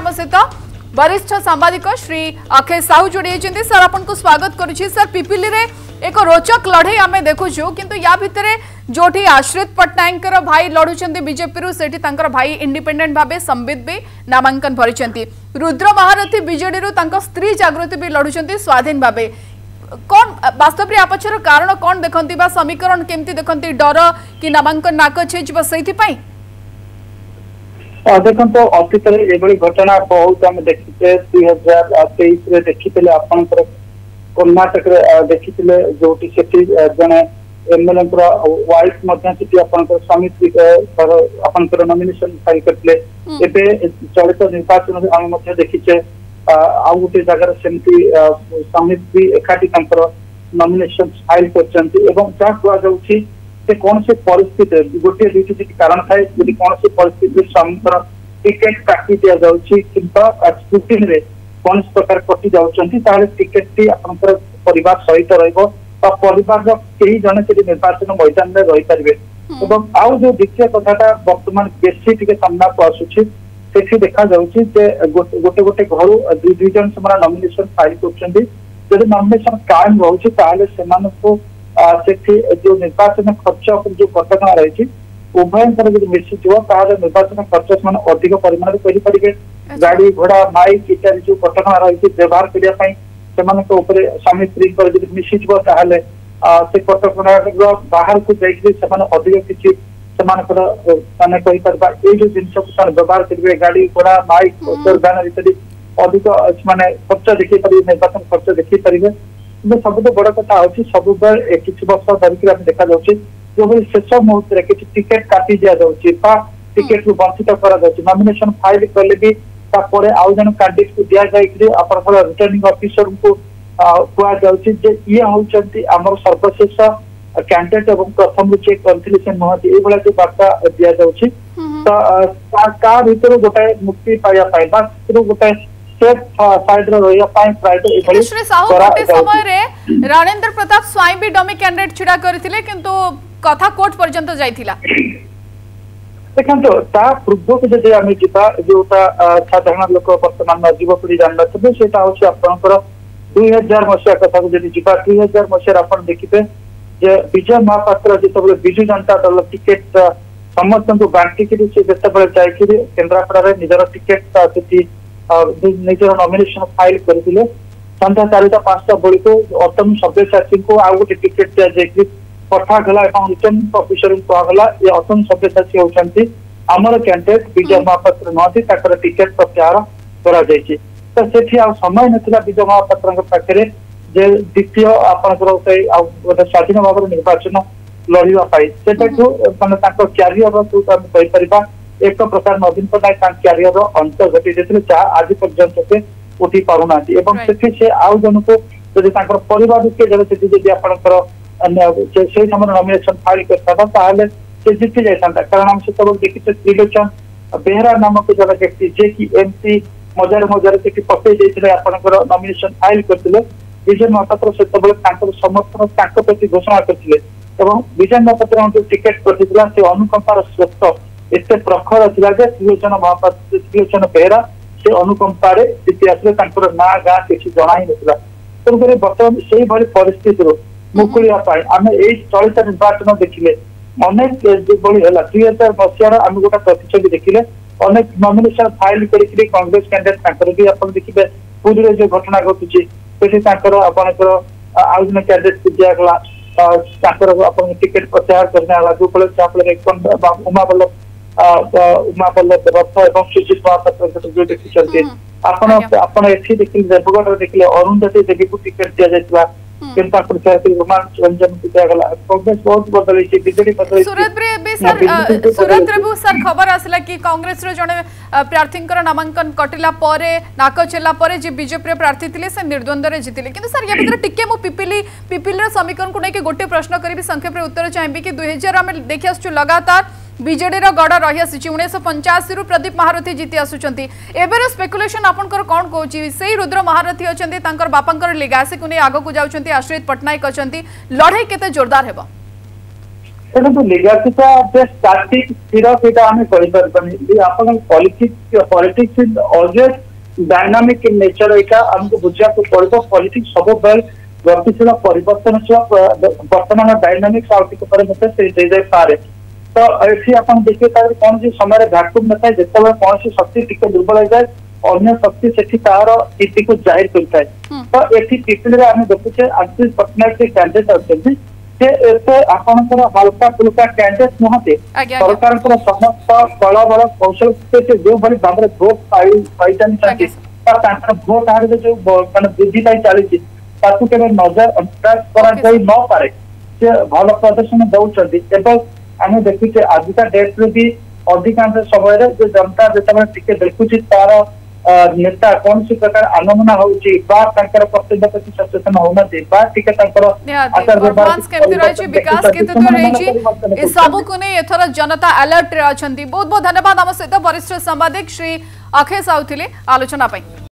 आम सहित वरिष्ठ सांबादिक श्री अक्षय साहू जोड़ी सर आपन को स्वागत करुछि। सर पिपिली रे एक रोचक लड़े आम देखुचु किंतु या भितरे जोठी आश्रित पट्टनायक भाई लड़ुचंती बीजेपी रु सेठी तांकर भाई इंडिपेंडेंट भाबे संबित भी नामांकन भरिचंती। रुद्र महारथी बीजेडी रु तांकर स्त्री जागृति भी लड़ुचंती स्वाधीन भाबे। कौन वास्तव में आपचर कारण कौन देखंती बा समीकरण केमती देखंती डर कि नामांकन नाक छेजिबा सेठी पई? देखो तो अतीत ये घटना बहुत आम देखीचे 2023 रे देखीले आपण कर्णाटक देखी जो जड़े एमएलए वाइफ स्वामी नॉमिनेशन फाइल करते चलित निर्वाचन आम देखीचे आउ गोटे जगार सेमती स्वामी भी एकाठी नॉमिनेशन फाइल कर कौन से परिस्थिति गोटे दुईटी कारण थाए कौन से परिस्थिति स्वामी टिकेट काटी दि जाऊँगा स्क्रूटिन रे कौन प्रकार कटि जाऊँगी टिकेट टी आपंकर परिवार सहित परिवार कई जन से निर्वाचन मैदान में रही पारे। आउ जो द्वितीय कथाटा बर्तमान बेसी टी सामना को आसूची से देखा जाऊँगी गोटे गोटे घर दुई जन से नॉमिनेशन फाइल कर नॉमिनेशन कायम रोचे जो निर्वाचन खर्च जो कटक रही उभयर मिसी निर्वाचन खर्च से अधिक परिमाण करें। गाड़ी घोड़ा माइक इत्यादि जो कटक रही व्यवहार करने स्वामी स्त्री मिसी से कटक बाहर को जाकर अधिक किसी माने ये जो जिन व्यवहार करेंगे गाड़ी घोड़ा माइक गान इत्यादि अधिक माने खर्च देखी पारे निर्वाचन खर्च देखी पारे। सब बड़ कथा हूँ सब किसी वर्ष धरिक देखा जाऊँगी जो शेष मुहूर्त में किसी टिकेट काटी दि जाऊँगी टिकेट रु वंचित नॉमिनेशन फाइल कले भी आउ जन कैंडिडेट को दि जाकर रिटर्निंग ऑफिसर को कहुचे ये होती आम सर्वशेष कैंडिडेट और प्रथम चेक करते से नुहति ये जो बार्ता दि जाऊँगी तो भर गोटे मुक्ति पाइबा गोटे रणेंद्र प्रताप स्वाई भी डमी कैंडिडेट छिड़ा करथिले किंतु कथा कोर्ट पर्यंत जाइथिला। देखो पूर्व जब आम जोटा साधारण लोक बर्तमान युवपीढ़ी जान थे से 2000 मसीहा कथा को जब 2000 मसीह आप देखिए विजय महापात्र जो विजु जनता दल टिकेट समस्त को बांटिक जिते जाकर केन्द्रापड़ा निजर टिकेट निजर नॉमिनेशन फाइल करते संध्या 4-5 बेलू को अतनु सभ्यसाची को आउ गोटे टिकेट दि पठागला रिटर्निंग ऑफिसर को कहगला ये अतनु सभ्यसाची होती आमर कैंडिडेट विजय महापात्र नुहति टिकेट प्रत्याहार कर समय नाला विजय महापात्र पाखे द्वितीय आपंकर स्वाधीन भाव निर्वाचन लड़ाई से क्यारियर जो एक प्रकार नवीन पट्टनायक क्यारियर अंत घटी जहाँ आज पर्यंत से उठी पारना से आउ जन को जब परिवार किए जब से आपंकर से समय नॉमिनेशन फाइल करता से जीति जाता कारण हम सब देखिए त्रिलोचन बेहरा नामक जन व्यक्ति जे कि एमपी मजार मजार से पकई आपंकर नॉमिनेशन फाइल करते विजय महापात्र से समर्थन प्रति घोषणा करते विजय महापात्र जो टिकेट कर अनुकंपार स्रोत एत प्रखर था त्रिलोचन महापात्र त्रिलोचन बेहरा से अनुकंपारे इतिहास ना गाँ किसी जना ही नाला तेणुक बर्तमान से परिस्थिति मुकुलिया आम यही चलित निर्वाचन देखिले अनेक जो 2000 मसीहार आम गोटे प्रतिच्छबि देखिले अनेक नॉमिनेशन फाइल करके कांग्रेस कैंडिडेट भी आप देखिए पुरी जो घटना घटुची आपंकर आउ जन कैंडिडेट को दिगला टिकेट प्रत्याहार करने जो उमावल्लभ रथ और सुजित महापात्र जो देखिए आप देखिए देवगढ़ देखिए अरुंधति देवी को टिकेट दि जाता रोमांच रंजन को दिगला कांग्रेस बहुत बदल सूरत सर खबर आसला कि कांग्रेस जड़े प्रार्थी नामांकन कटिला नाक चेला जी बीजेपी प्रार्थी थे से निर्द्वंद्व में जीतिले किंतु सर या टिके मु पिपिली समीकरण को लेकिन गोटे प्रश्न करी संक्षेप में उत्तर चाहिए कि 2000 आम देखी आसु लगातार बीजेडी गड़ रही आसी 1985 रु प्रदीप महारथी जीति आसुचंती एबेर स्पेकुलेशन आपनकर कोन कहूची सेही रुद्र महारथी अछंती तांकर बापांकर लेगासी को नै आगो को जाउचंती आश्रित पट्टनायक अछंती लड़ाई केते जोरदार हेबो? देखो लिगासीटा स्टार्टिंग स्थिर से आम करें आप politics is always dynamic in nature यहाँ आमको बुझा पड़ो पॉलिटिक्स सब गतिशील परिवर्तनशील वर्तमान डायनामिक्स आगे पारे तो ये आप देखिए कौन सी समय भैक्यूम न था जिते कौन सी शक्ति टी दुर्बल हो जाए अन्य शक्ति से तार स्थिति को जाहिर करता है तो ये पिपिल आम देखुचे आशीष पट्टनायक कैंडिडेट अच्छे आपंकर हल्का फुल्का कैंडिडेट नुहति सरकार समस्त बल बल कौशल जो भाव में भोट पाई भोट हार जो वृद्धि पाई चली नजर अंदाज न पारे से भल प्रदर्शन दौरान आम देखुचे आजिका डेट रे भी अधिकांश समय जो जनता जिते देखुची तार नेता कौन सी प्रकार आनमना होची कर्तव्य प्रति सचेतन होना टिके आचार व्यवहार विकास के सबू को नहीं एथर जनता अलर्ट रे अछंती। बहुत बहुत धन्यवाद आम सहित वरिष्ठ सांबादिक श्री अक्षय साहू थिले आलोचना पई।